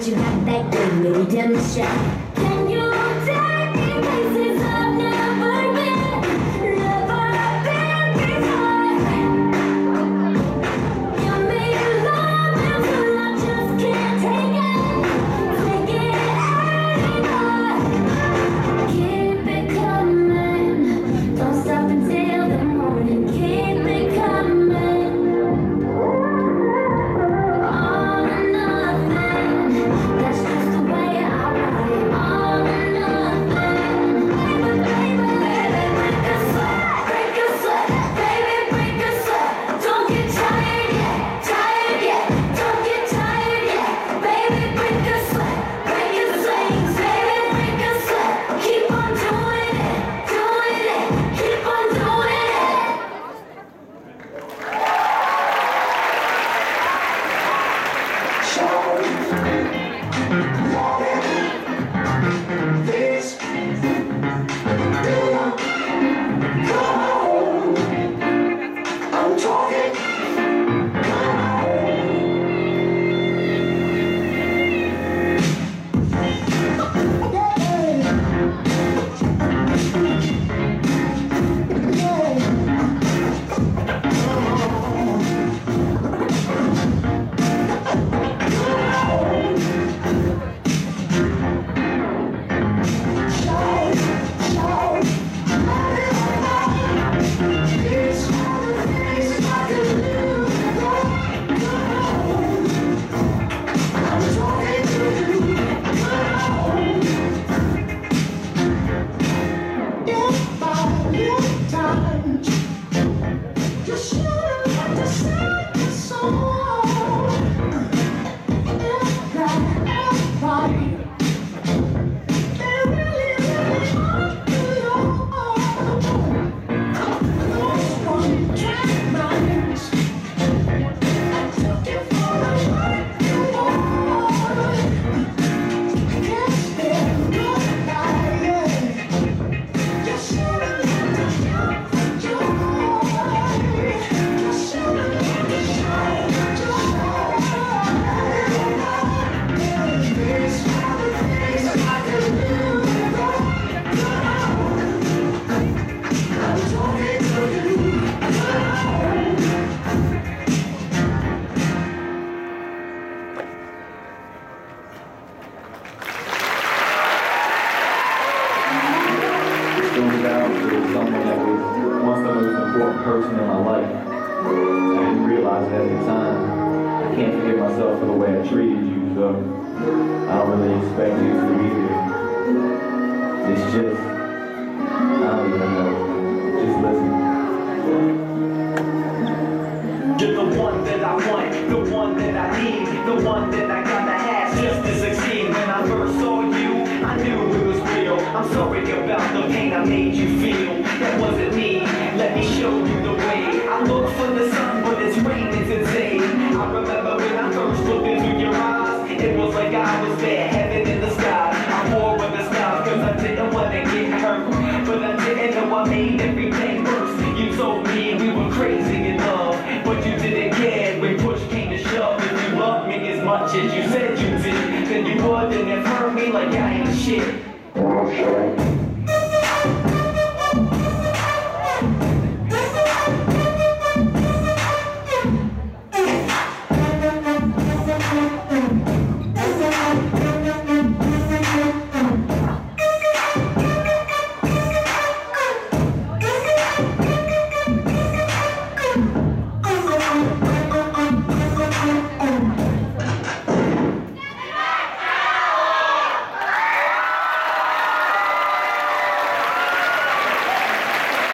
but you got that thing, baby, demonstrate. Can you take me places I've never been, never been before? Give me love until I just can't take it anymore. Keep it coming, don't stop until the morning. Keep it coming. All or nothing, that's just the way I want it. All or nothing, baby, baby, break a sweat, baby, break a sweat. Don't get tired yet, don't get tired yet, baby, break a sweat, baby, break a sweat. Keep on doing it, keep on doing it. Goes out to someone that was once the most important person in my life. I didn't realize it at the time. I can't forgive myself for the way I treated you, so I don't really expect you to either. It's just, I don't even know. Just listen. You're the one that I want, the one that I need, the one that I gotta have just to succeed. When I first saw you, I knew it was real. I'm sorry about the pain I made you feel. That wasn't me, let me show you the way. I look for the sun, but it's raining today. I remember when I first looked into your eyes, it was like I was there, heaven in the sky. I wore with the stars cause I didn't wanna get hurt, but I didn't know I made every